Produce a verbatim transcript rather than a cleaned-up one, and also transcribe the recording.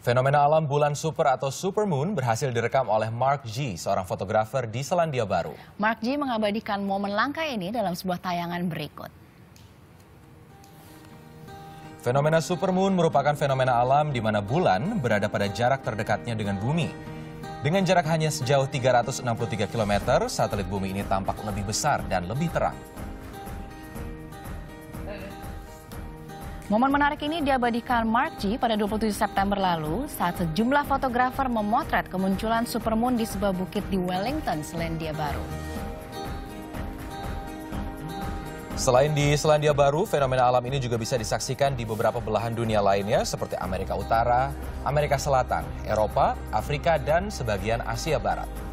Fenomena alam bulan super atau supermoon berhasil direkam oleh Mark G, seorang fotografer di Selandia Baru. Mark G mengabadikan momen langka ini dalam sebuah tayangan berikut. Fenomena supermoon merupakan fenomena alam di mana bulan berada pada jarak terdekatnya dengan bumi. Dengan jarak hanya sejauh tiga ratus enam puluh tiga kilometer, satelit bumi ini tampak lebih besar dan lebih terang. Momen menarik ini diabadikan Mark G pada dua puluh tujuh September lalu saat sejumlah fotografer memotret kemunculan supermoon di sebuah bukit di Wellington, Selandia Baru. Selain di Selandia Baru, fenomena alam ini juga bisa disaksikan di beberapa belahan dunia lainnya seperti Amerika Utara, Amerika Selatan, Eropa, Afrika, dan sebagian Asia Barat.